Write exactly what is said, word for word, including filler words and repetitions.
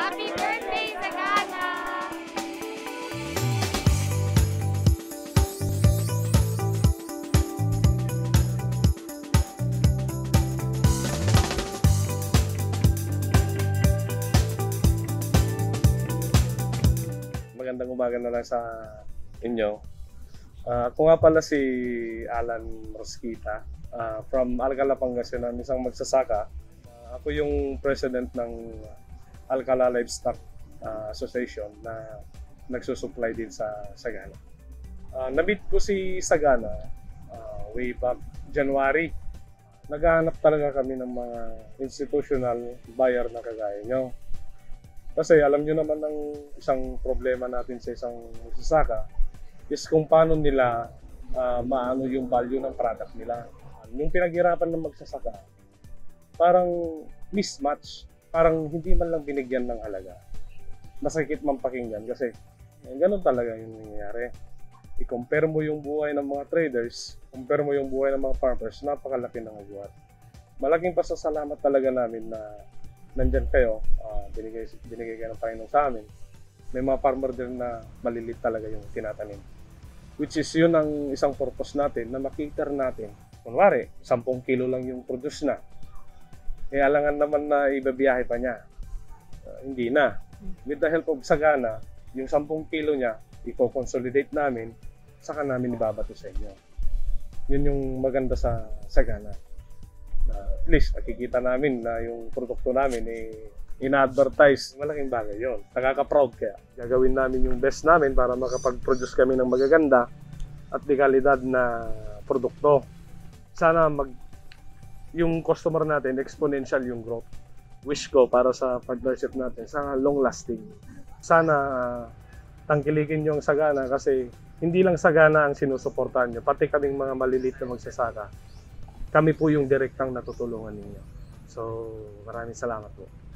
Happy birthday, Sagana! Magandang umaga na lang sa inyo. Uh, ako nga pala si Alan Rosquita uh, from Alcala, Pangasinan, isang magsasaka. Uh, ako yung president ng Alcala Livestock uh, Association na nagsusupply din sa Sagana. Uh, na-meet ko si Sagana uh, way back January. Naghahanap talaga kami ng mga institutional buyer na kagaya nyo. Kasi alam nyo naman ng isang problema natin sa isang magsasaka is kung paano nila uh, maano yung value ng product nila. Yung pinaghirapan ng magsasaka, parang mismatch, parang hindi man lang binigyan ng halaga. Masakit man pakinggan kasi eh, ganun talaga yung nangyayari. I-compare mo yung buhay ng mga traders, compare mo yung buhay ng mga farmers, napakalaki ng agwat. Malaking pasasalamat talaga namin na nandyan kayo, uh, binigay, binigay kayo ng Panginoon sa amin. May mga farmer din na malilit talaga yung tinatanim. Which is yun ang isang purpose natin na makiter natin. Kunwari, sampung kilo lang yung produce na. Eh, alangan naman na ibabiyahe pa niya. Uh, hindi na. With the help of Sagana, yung sampung kilo niya, i-consolidate namin, saka namin ibabato sa inyo. Yun yung maganda sa Sagana. Uh, at least, nakikita namin na yung produkto namin eh, ina-advertise, malaking bagay yun. Nakaka-proud kaya. Gagawin namin yung best namin para makapag-produce kami ng magaganda at di kalidad na produkto. Sana mag yung customer natin, exponential yung growth. Wish ko para sa partnership natin, sana long-lasting. Sana uh, tangkilikin yung Sagana kasi hindi lang Sagana ang sinusuportahan nyo, pati kaming mga maliliit na magsasaka. Kami po yung direktang natutulungan ninyo. So, maraming salamat po.